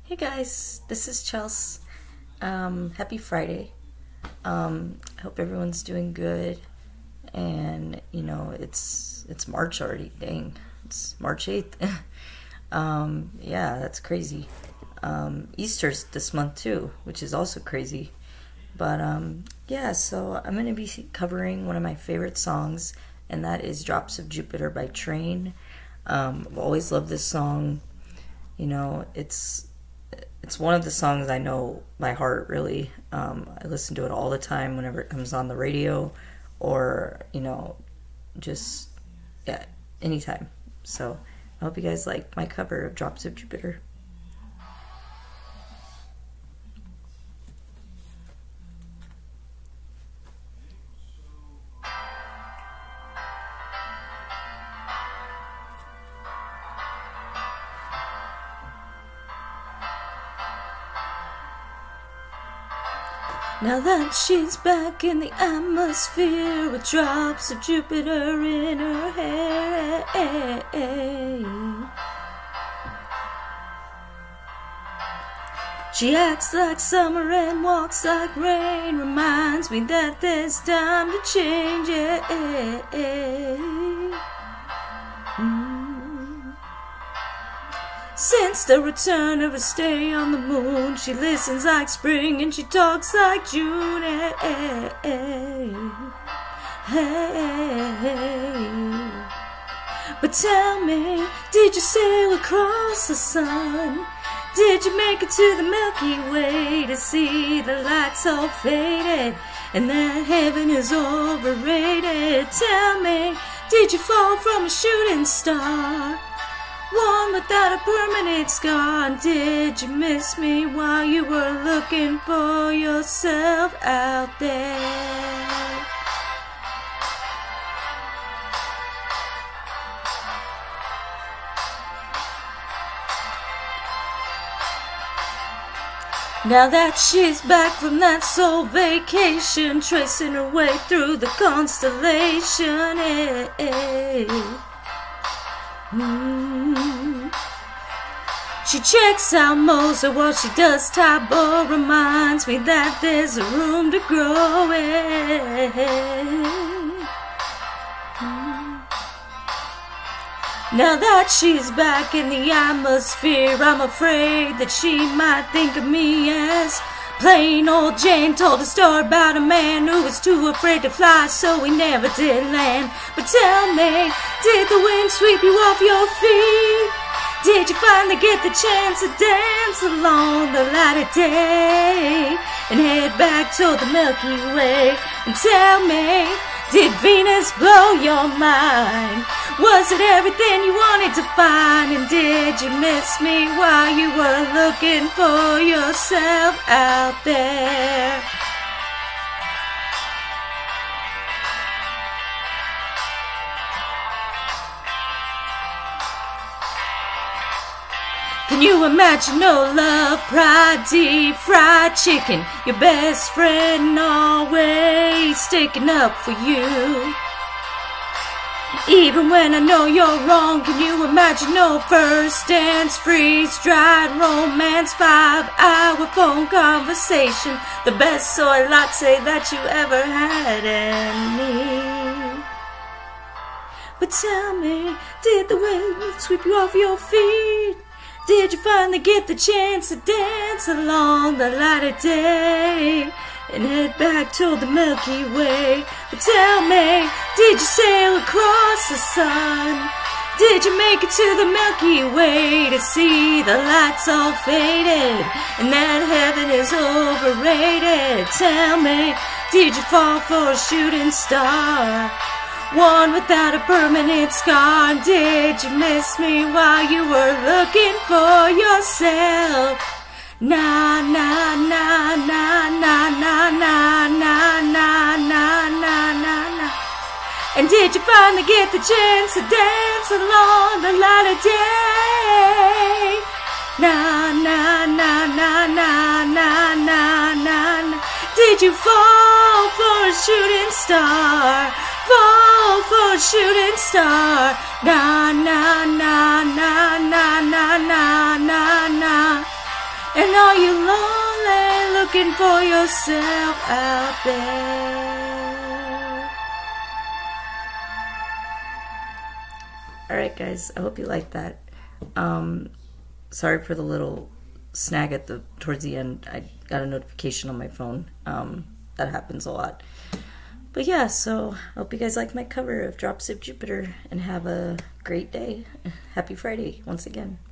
Hey guys, this is Chels. Happy Friday. I hope everyone's doing good. And it's March already. Dang, it's March 8th. Yeah, that's crazy. Easter's this month too, which is also crazy. But yeah, so I'm gonna be covering one of my favorite songs, and that is "Drops of Jupiter" by Train. I've always loved this song. It's one of the songs I know by heart, really. I listen to it all the time whenever it comes on the radio or, just, yeah, anytime. So I hope you guys like my cover of Drops of Jupiter. Now that she's back in the atmosphere with drops of Jupiter in her hair, she acts like summer and walks like rain, reminds me that there's time to change. Since the return of her stay on the moon, she listens like spring and she talks like June. But tell me, did you sail across the sun? Did you make it to the Milky Way to see the lights all faded and that heaven is overrated? Tell me, did you fall from a shooting star, one without a permanent scar? And did you miss me while you were looking for yourself out there? Now that she's back from that soul vacation, tracing her way through the constellation, She checks out Mozart while she does Taibor, reminds me that there's a room to grow in. Now that she's back in the atmosphere, I'm afraid that she might think of me as plain old Jane. Told a story about a man who was too afraid to fly, so he never did land. But tell me, did the wind sweep you off your feet? Did you finally get the chance to dance along the light of day and head back toward the Milky Way? And tell me, did Venus blow your mind? Was it everything you wanted to find? And did you miss me while you were looking for yourself out there? Can you imagine no love, pride, deep fried chicken, your best friend always sticking up for you? Even when I know you're wrong, can you imagine no first dance, freeze-dried romance, 5-hour phone conversation, the best soy latte that you ever had, and me? But tell me, did the wind sweep you off your feet? Did you finally get the chance to dance along the light of day and head back toward the Milky Way? But tell me, did you sail across the sun? Did you make it to the Milky Way to see the lights all faded and that heaven is overrated? Tell me, did you fall for a shooting star, one without a permanent scar? And did you miss me while you were looking for yourself? Na na na na na na na na na na na na. And did you finally get the chance to dance along the light of day? Na na na na na na na na. Did you fall for a shooting star? Fall for a shooting star. Na na na na na na na na na. And are you lonely, looking for yourself out there? Alright guys, I hope you liked that. Sorry for the little snag at towards the end. I got a notification on my phone. That happens a lot. But yeah, so I hope you guys like my cover of Dropzip Jupiter and have a great day. Happy Friday once again.